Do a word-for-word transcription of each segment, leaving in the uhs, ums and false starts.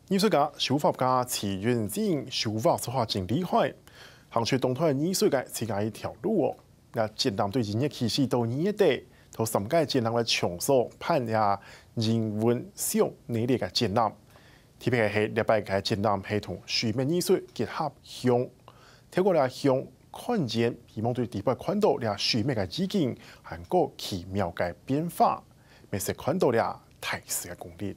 艺术家、书法家齐元金书法书画真厉害，行出东台艺术界自家一条路哦。那展览对今日其实到年底，同三届展览嘅场所盼下人文小内列嘅展览，特别係禮拜嘅展覽係同水面藝術結合向，透過嚟向看見，希望對地表看到了水面嘅意境，還個奇妙嘅變化，咪是看到了大師嘅功力。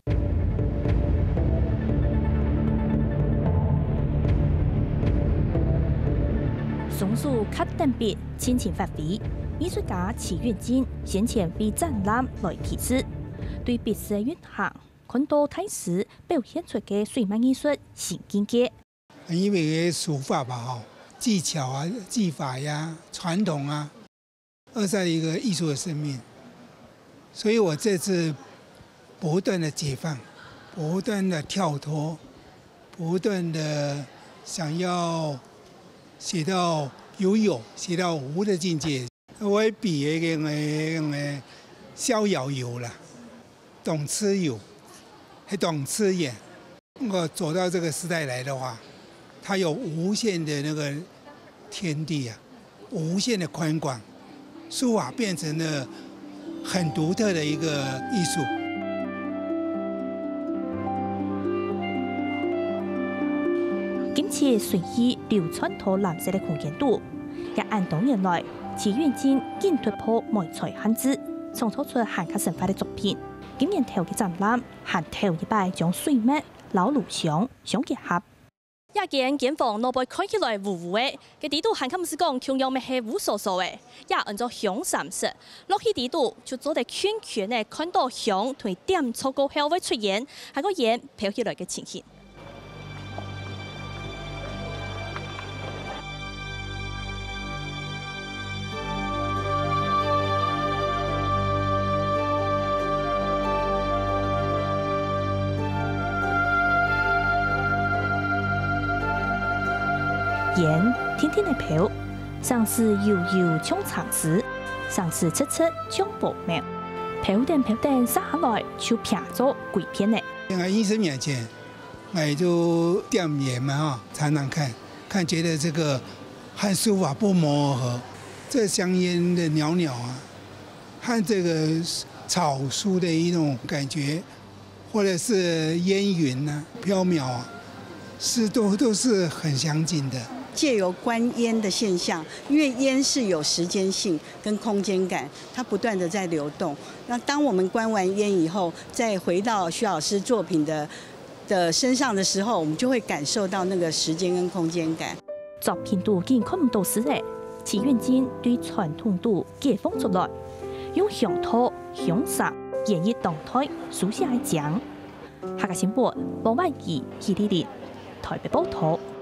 松树卡登笔，亲情发挥。艺术家齐元金先前为展览来提示，对笔势运行，看到大师表现出嘅水墨艺术新境界。 因为书法吧，哈，技巧啊、技法呀、传统啊，二在一个艺术的生命，所以我这次不断的解放，不断的跳脱，不断的想要写到有有，写到无的境界。我比那个那个逍遥游啦，懂吃有，还懂吃也。我走到这个时代来的话，它有无限的那个天地啊，无限的宽广，书法变成了很独特的一个艺术。 今次随意流窜到蓝色的空间度，也按多年来齐元金竟突破媒材限制，创造出汉卡神话的作品。今年头嘅展览，还头一摆将水墨、老录像相结合。 一件件房内部看起來糊糊嘅，嘅地圖漢卡唔是講同樣咪係烏索索嘅，也按照香三色，落去地圖就做得圈圈嘅，看到香同點錯過後會出現，係個煙飄起來嘅情形。 烟天天的飘，上是悠悠冲长丝，上是切切冲薄苗，飘点飘点撒下来就撇咗鬼片嘞。 在医生面前，我就点眼嘛哈，常常看，看觉得这个和书法不谋而合，这香烟的袅袅啊，和这个草书的一种感觉，或者是烟云啊、飘渺啊，是都都是很相近的。 借由观烟的现象，因为烟是有时间性跟空间感，它不断的在流动。那当我们观完烟以后，再回到徐老师作品的的身上的时候，我们就会感受到那个时间跟空间感。 作品度竟看唔到时咧，齐元金对传统度解放出来，用乡土、乡色演绎动态，书写嘅讲。下个新闻，王万怡、李丽玲，台北报道。